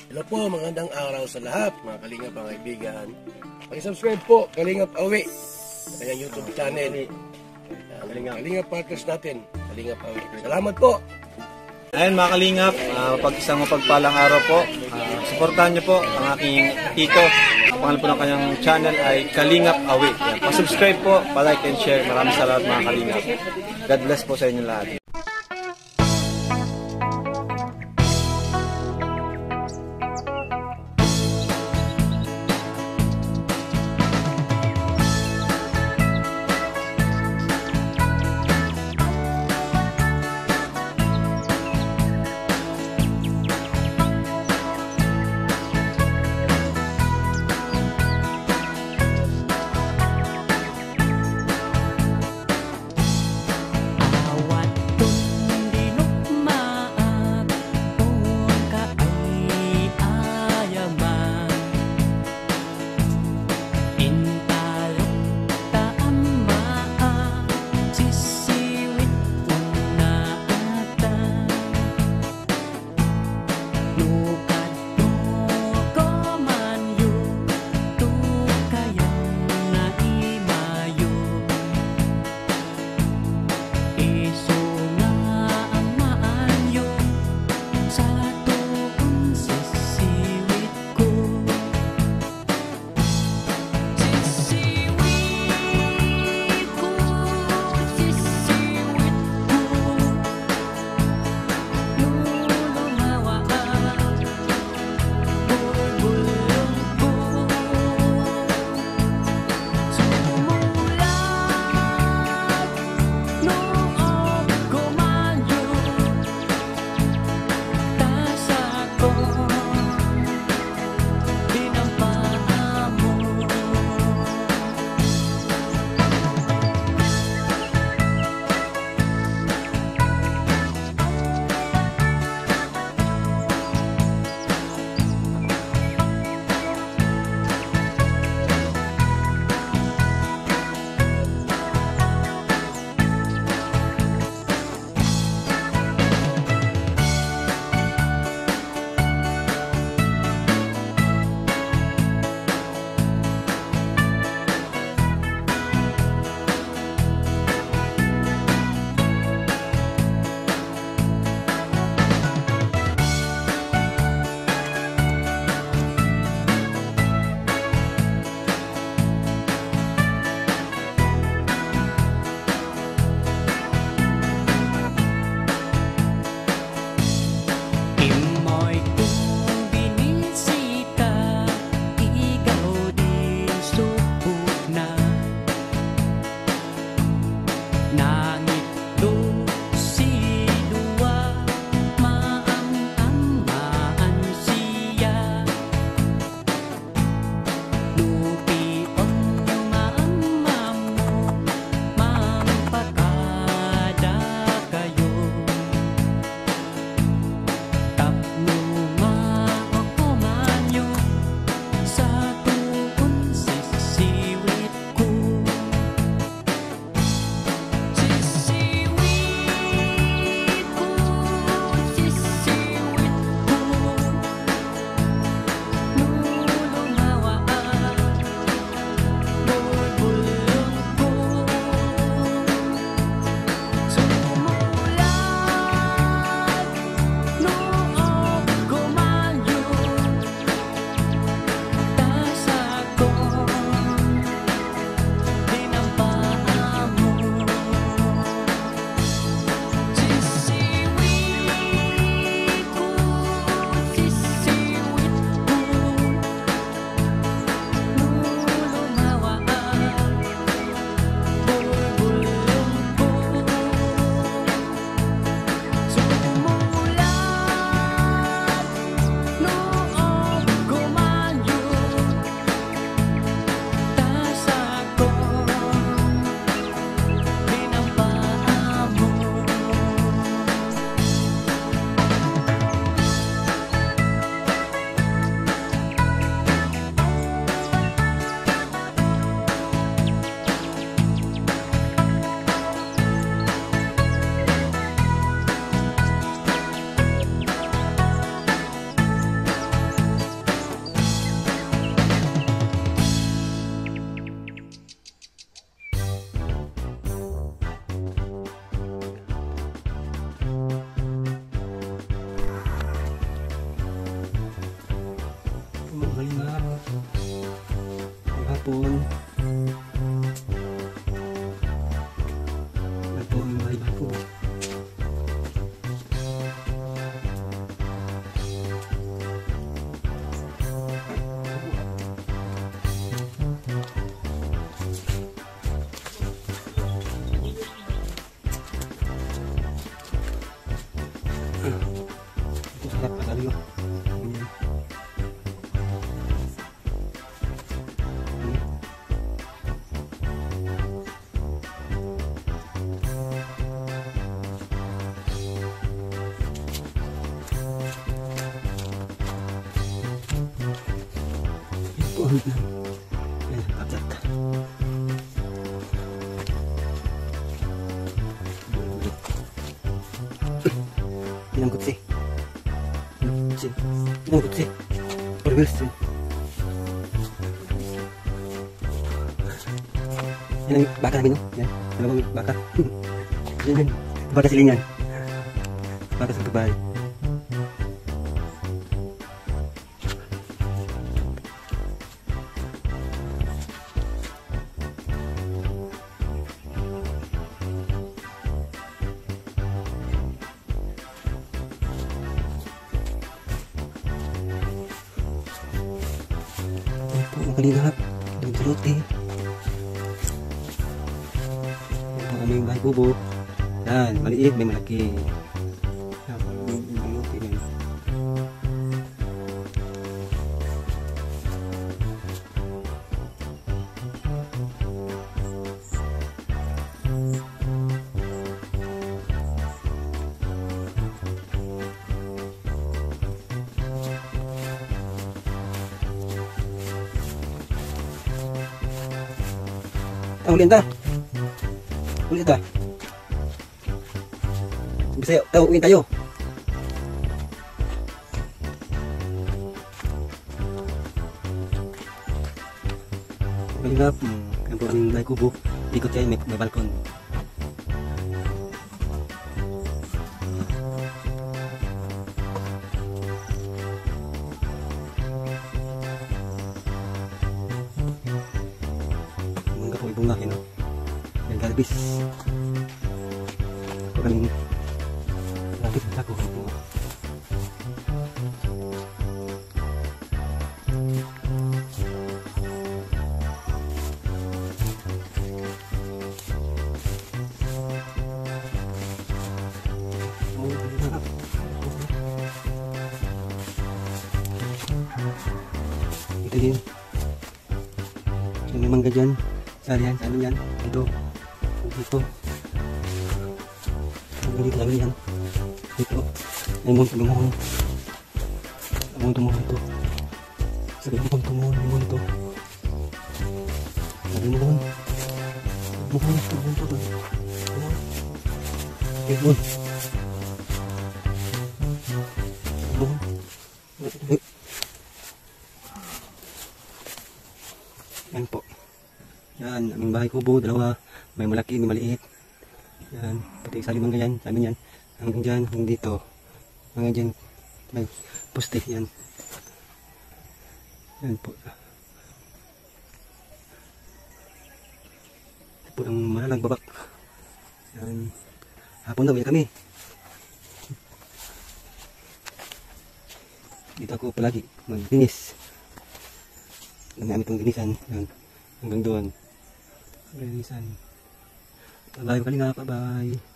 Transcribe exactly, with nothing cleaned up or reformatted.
Hello po, magandang araw sa lahat, mga Kalingap, mga kaibigan. Pag-subscribe po, Kalingap Awi, sa kanyang YouTube channel. Kalingap, Kalingap partners natin, Kalingap Awi. Salamat po! Ayan mga Kalingap, uh, pag isang mapagpalang araw po, uh, supportahan niyo po ang aking tito. Ang pangalan po ng kanyang channel ay Kalingap Awi. Pa-subscribe po, pa-like and share. Maraming salamat mga Kalingap. God bless po sa inyo lahat. hapon. Yan po ang bahay-bahay ko. Ito sarap kasali mo. Ganyan. Ito ang yan, kagat. Pinang kutsi. Kutsi. Pinang kutsi. Organs. Yan ang baka namin, no? Yan. Dalawang baka. Yan yan. Baka silingan. Baka sa babae. Makalingap, doon sa lote. Yan po aming bahay kubo. Yan, maliit, may malaki. Yan, may lote na yun. Ah, uliin ta. Uliin ta. Bisa tahu uliin tayo. Malingap. Hmm, yan po aming bahay kubo. Ikot yan, may, may balkon. May bunga yun, no? May galbis. Ito kaming lapit na ako. Ito din. So, may mangga dyan. Saan yan? Saan yan? Ito. Dito. Dito lang yan. Dito. Ay mo tumuhon. Ay mo tumuhon ito. Sabi mo kung tumuhon. Ay mo ito. Sabi mo kung. Tumuhon. Tumuhon. Tumuhon. Tumuhon. Tumuhon. Yan po. Yan, aming bahay kubo, dalawa. May malaki, may maliit. Yan, pati sa limang ganyan, sabi niyan. Hanggang dyan, hanggang dito. Hanggang dyan, may poste, yan. Yan po. Yan po ang malalang babak. Yan. Hapon na, uwi kami. Dito ako palagi, mag-linis. Namin itong linisan. Yan. Hanggang doon. Linisan. Bye-bye, Kalingap. Bye-bye.